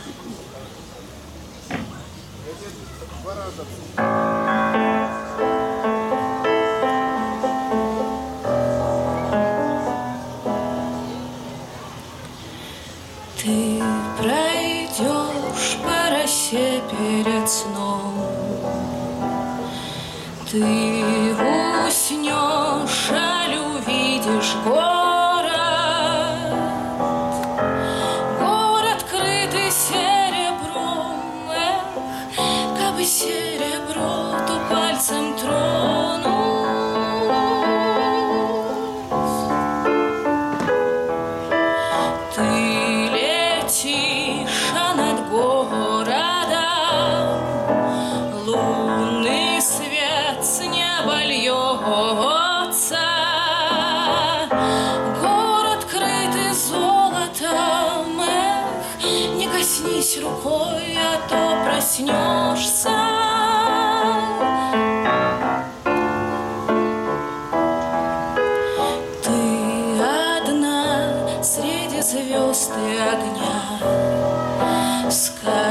Ты пройдешь по росе перед сном, ты уснешь, аль увидишь город, город, крытый серебром. Эх, кабы серебро, то пальцем тронуть. Ты летишь, а над городом лунный свет с неба льется. Город, крытый золотом. Эх, не коснись рукой, а то проснешься. Ты одна среди звезд и огня.